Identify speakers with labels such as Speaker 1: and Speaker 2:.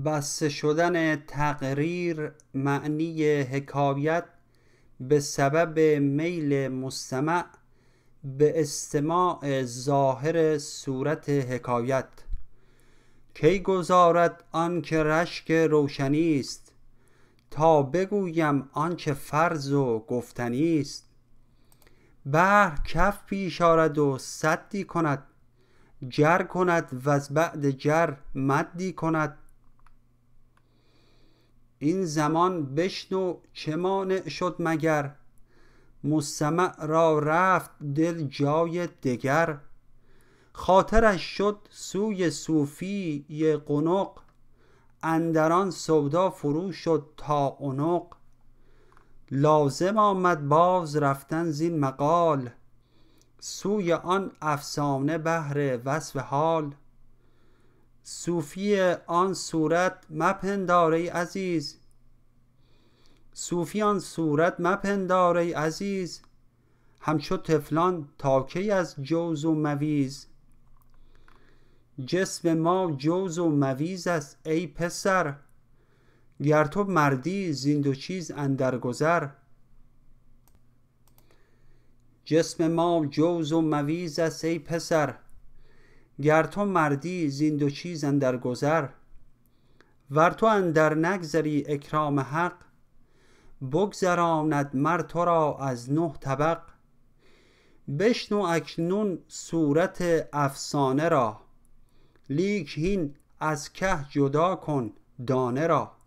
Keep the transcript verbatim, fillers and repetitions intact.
Speaker 1: بسته شدن تقریر معنی حکایت به سبب میل مستمع به استماع ظاهر صورت حکایت. کی گذارد آن که رشک روشنی است، تا بگویم آنچه فرض و گفتنی است. بحر کف پیش آرد و سدی کند، جر کند وز بعد جر مدی کند. این زمان بشنو چه مانع شد مگر، مستمع را رفت دل جای دگر. خاطرش شد سوی صوفی قنق، اندر آن سودا فرو شد تا عنق. لازم آمد باز رفتن زین مقال، سوی آن افسانه بهر وصف حال. صوفی آن صورت مپندار ای عزیز، صوفی آن صورت مپندار ای عزیز. همچو طفلان تا کی از جوز و مویز، جسم ما جوز و مویز است ای پسر. گر تو مردی زین دو چیز اندر گذر. جسم ما جوز و مویز است ای پسر، گر تو مردی زین دو چیز اندر گذر. ور تو اندر نگذری اکرام حق، بگذراند مر تو را از نه طبق. بشنو اکنون صورت افسانه را، لیک هین از که جدا کن دانه را.